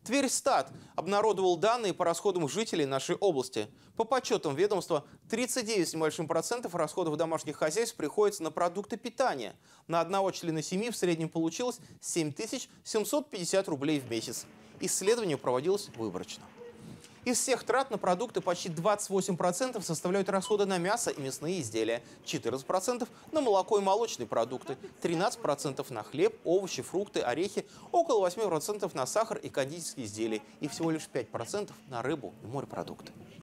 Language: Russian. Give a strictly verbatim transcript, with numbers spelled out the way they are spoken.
Тверь-Стат обнародовал данные по расходам жителей нашей области. По подсчетам ведомства, тридцать девять с небольшим процентов расходов домашних хозяйств приходится на продукты питания. На одного члена семьи в среднем получилось семь тысяч семьсот пятьдесят рублей в месяц. Исследование проводилось выборочно. Из всех трат на продукты почти двадцать восемь процентов составляют расходы на мясо и мясные изделия, четырнадцать процентов на молоко и молочные продукты, тринадцать процентов на хлеб, овощи, фрукты, орехи, около восьми процентов на сахар и кондитерские изделия и всего лишь пять процентов на рыбу и морепродукты.